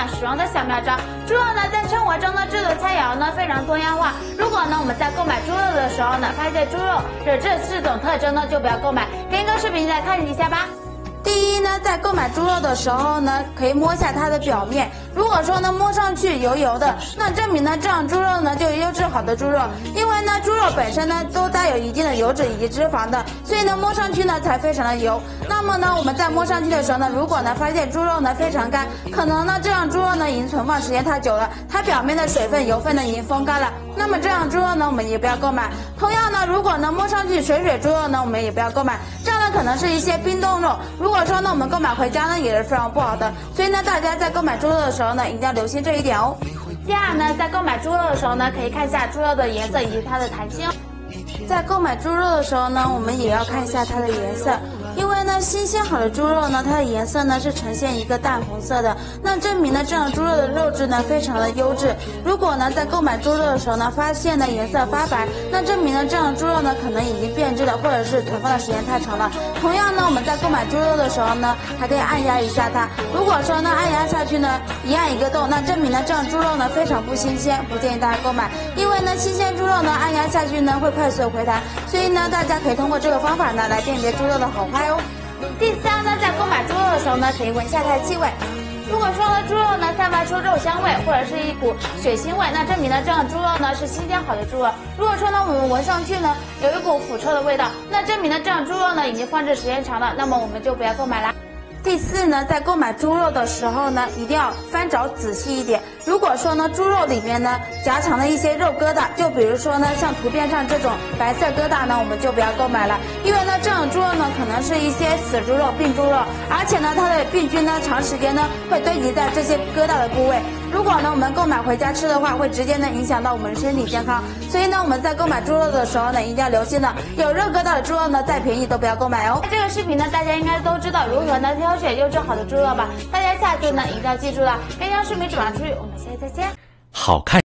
使用的小妙招。猪肉呢，在生活中的制作菜肴呢非常多样化。如果呢我们在购买猪肉的时候呢，发现猪肉有这4种特征呢，就不要购买。跟一个视频来看一下吧。第一呢，在购买猪肉的时候呢，可以摸一下它的表面。如果说呢摸上去油油的，那证明呢这样猪肉呢就是优质好的猪肉。因为呢猪肉本身呢都带有一定的油脂以及脂肪的，所以呢摸上去呢才非常的油。那么呢我们在摸上去的时候呢，如果呢发现猪肉呢非常干，可能呢这样猪肉呢已经存放时间太久了，它表面的水分油分呢已经风干了。那么这样猪肉呢我们也不要购买。同样呢，如果呢摸上去水猪肉呢，我们也不要购买。这样呢可能是一些冰冻肉，如果说呢我们购买回家呢也是非常不好的。所以呢大家在购买猪肉的时候呢，一定要留心这一点哦。第二呢，在购买猪肉的时候呢，可以看一下猪肉的颜色以及它的弹性。在购买猪肉的时候呢，我们也要看一下它的颜色。因为呢，新鲜好的猪肉呢，它的颜色呢是呈现一个淡红色的，那证明呢这样猪肉的肉质呢非常的优质。如果呢在购买猪肉的时候呢，发现呢颜色发白，那证明呢这样猪肉呢可能已经变质了，或者是存放的时间太长了。同样呢，我们在购买猪肉的时候呢，还可以按压一下它。如果说呢按压下去呢，一按一个洞，那证明呢这样猪肉呢非常不新鲜，不建议大家购买。因为呢新鲜猪肉呢按压下去呢会快速的回弹，所以呢大家可以通过这个方法呢来辨别猪肉的好坏哦。第三呢，在购买猪肉的时候呢，可以闻一下它的气味。如果说呢猪肉呢散发出肉香味或者是一股血腥味，那证明呢这样猪肉呢是新鲜好的猪肉。如果说呢我们闻上去呢有一股腐臭的味道，那证明呢这样猪肉呢已经放置时间长了，那么我们就不要购买啦。第四呢，在购买猪肉的时候呢，一定要翻找仔细一点。如果说呢，猪肉里面呢夹藏了一些肉疙瘩，就比如说呢，像图片上这种白色疙瘩呢，我们就不要购买了。因为呢，这种猪肉呢，可能是一些死猪肉、病猪肉，而且呢，它的病菌呢，长时间呢会堆积在这些疙瘩的部位。如果呢，我们购买回家吃的话，会直接呢影响到我们的身体健康。所以呢，我们在购买猪肉的时候呢，一定要留心的，有肉疙瘩的猪肉呢，再便宜都不要购买哦。这个视频呢，大家应该都知道如何呢挑选优质好的猪肉吧？大家下次呢一定要记住了。跟上视频转发出去，我们下期再见。 好看。